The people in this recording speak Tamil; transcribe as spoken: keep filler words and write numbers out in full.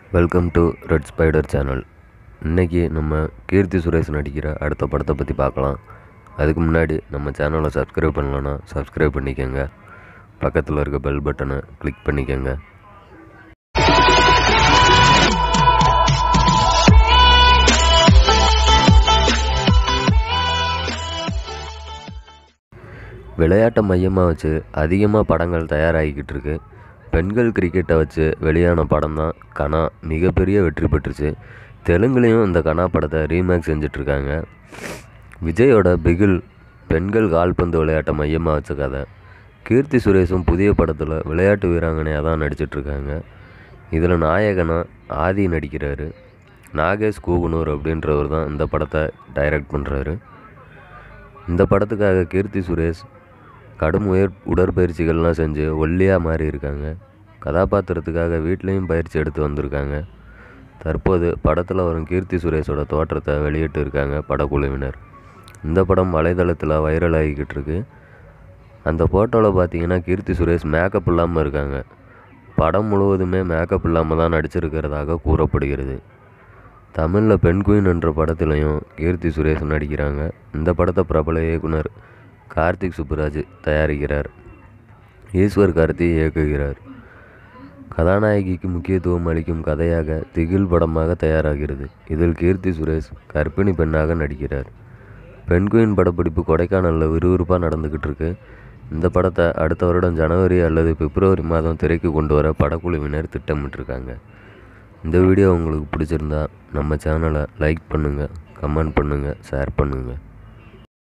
Welcome to Red Spider channel. இன்றைக்கி நம்ம கீர்த்தி சுரேஷ் நடிக்கிற அடுத்த படத்தை பற்றி பார்க்கலாம். அதுக்கு முன்னாடி நம்ம சேனலை சப்ஸ்கிரைப் பண்ணலன்னா சப்ஸ்கிரைப் பண்ணிக்கோங்க. பக்கத்தில் இருக்க பெல் பட்டனை கிளிக் பண்ணிக்கோங்க. விளையாட்டை மையமாக வச்சு அதிகமாக படங்கள் தயாராகிக்கிட்டு இருக்கு. பெண்கள் கிரிக்கெட்டை வச்சு வெளியான படம் தான் கனா மிகப்பெரிய வெற்றி பெற்றுச்சு. தெலுங்குலேயும் இந்த கனா படத்தை ரீமேக் செஞ்சிட்ருக்காங்க. விஜயோட பிகில் பெண்கள் கால்பந்து விளையாட்டை மையமாக வச்ச கதை. கீர்த்தி சுரேஷும் புதிய படத்தில் விளையாட்டு வீராங்கனையாக தான் நடிச்சிட்ருக்காங்க. இதில் நாயகனாக ஆதி நடிக்கிறாரு. நாகேஷ் கூகுனூர் அப்படின்றவர் தான் இந்த படத்தை டைரக்ட் பண்ணுறாரு. இந்த படத்துக்காக கீர்த்தி சுரேஷ் கடும் உயர் உடற்பயிற்சிகள்லாம் செஞ்சு ஒல்லியாக மாறி இருக்காங்க. கதாபாத்திரத்துக்காக வீட்லேயும் பயிற்சி எடுத்து வந்திருக்காங்க. தற்போது படத்தில் வரும் கீர்த்தி சுரேஷோட தோற்றத்தை வெளியிட்டு இருக்காங்க படக்குழுவினர். இந்த படம் வலைதளத்தில் வைரல் ஆகிக்கிட்டு இருக்கு. அந்த ஃபோட்டோவில் பார்த்தீங்கன்னா கீர்த்தி சுரேஷ் மேக்கப் இல்லாமல் இருக்காங்க. படம் முழுவதுமே மேக்கப் இல்லாமல் தான் நடிச்சிருக்கிறதாக கூறப்படுகிறது. தமிழில் பெண் குயின் என்ற படத்துலையும் கீர்த்தி சுரேஷ் நடிக்கிறாங்க. இந்த படத்தை பிரபல இயக்குனர் கார்த்திக் சுப்புராஜ் தயாரிக்கிறார். ஈஸ்வர் கார்த்தி இயக்குகிறார். கதாநாயகிக்கு முக்கியத்துவம் அளிக்கும் கதையாக திகில் படமாக தயாராகிறது. இதில் கீர்த்தி சுரேஷ் கர்ப்பிணி பெண்ணாக நடிக்கிறார். பெண் குயின் படப்பிடிப்பு கொடைக்கானலில் விறுவிறுப்பாக நடந்துக்கிட்டு இருக்கு. இந்த படத்தை அடுத்த வருடம் ஜனவரி அல்லது பிப்ரவரி மாதம் திரைக்கு கொண்டு வர படக்குழுவினர் திட்டமிட்டிருக்காங்க. இந்த வீடியோ உங்களுக்கு பிடிச்சிருந்தா நம்ம சேனலை லைக் பண்ணுங்கள், கமெண்ட் பண்ணுங்கள், ஷேர் பண்ணுங்கள்.